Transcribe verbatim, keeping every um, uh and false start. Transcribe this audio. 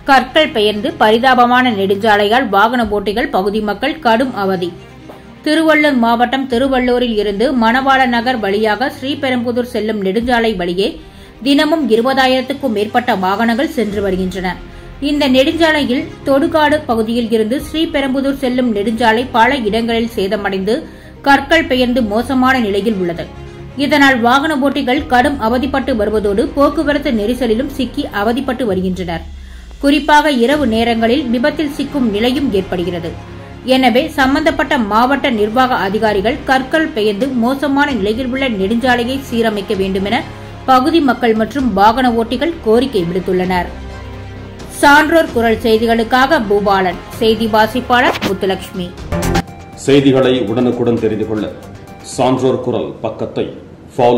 கற்கள் பெயர்ந்து பரிதாபமான நெடுஞ்சாலையால் வாகன ஓட்டிகள் பகுதி மக்கள் கடும் அவதி. திருவள்ளூர் மாவட்டம் திருவள்ளூரில் இருந்து மணவாள நகர் வழியாக ஸ்ரீபெரும்புதூர் செல்லும் நெடுஞ்சாலை வழியே தினமும் இருபதாயிரத்துக்கும் மேற்பட்ட வாகனங்கள் சென்று வருகின்றன. இந்த நெடுஞ்சாலையில் தொடுகாடு பகுதியில் இருந்து ஸ்ரீபெரும்புதூர் செல்லும் நெடுஞ்சாலை பல இடங்களில் சேதமடைந்து கற்கள் பெயர்ந்து மோசமான நிலையில் உள்ளது. இதனால் வாகன ஓட்டிகள் கடும் அவதிப்பட்டு வருவதோடு போக்குவரத்து நெரிசலிலும் சிக்கி அவதிப்பட்டு வருகின்றனர். குறிப்பாக இரவு நேரங்களில் விபத்தில் சிக்கும் நிலையும் ஏற்படுகிறது. எனவே சம்பந்தப்பட்ட மாவட்ட நிர்வாக அதிகாரிகள் கற்கள் பெயர்ந்து மோசமான நிலையில் உள்ள நெடுஞ்சாலையை சீரமைக்க வேண்டுமென பகுதி மக்கள் மற்றும் வாகன ஓட்டிகள் கோரிக்கை விடுத்துள்ளனர். சான்றோர் குரல் செய்திகளுக்காக பூபாலன், செய்தி வாசிப்பாளர் முத்துலட்சுமி. செய்திகளை உடனுக்குடன் தெரிந்து கொள்ள சான்றோர் குரல் பக்கத்தை